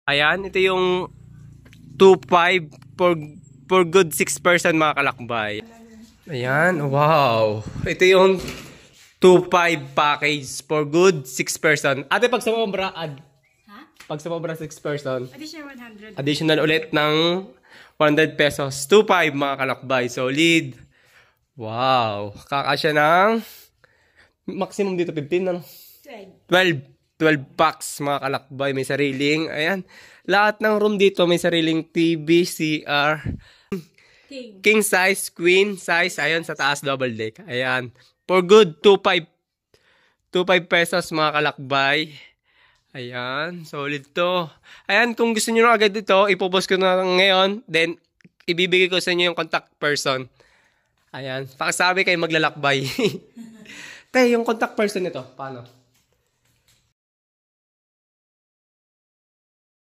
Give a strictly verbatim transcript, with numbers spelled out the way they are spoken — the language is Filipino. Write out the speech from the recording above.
Ayan, ito yung two five for, for good six person mga kalakbay. Ayan, wow. Ito yung two five package for good six person. Ate, pag sumobra, add. Ha? Pag sumobra six person. Additional one hundred. Additional ulit ng one hundred pesos. two five mga kalakbay. Solid. Wow. Kakasya ng maximum dito fifteen, ano? twelve. twelve. twelve packs mga kalakbay. May sariling, ayan. Lahat ng room dito may sariling T V, C R. King. King size, queen size. Ayan, sa taas double deck. Ayan. For good, two five. two five pesos mga kalakbay. Ayan, solid to. Ayan, kung gusto niyo na agad dito, ipopost ko na ngayon. Then, ibibigay ko sa inyo yung contact person. Ayan, pakisabi kayo maglalakbay. Tay, yung contact person nito, paano?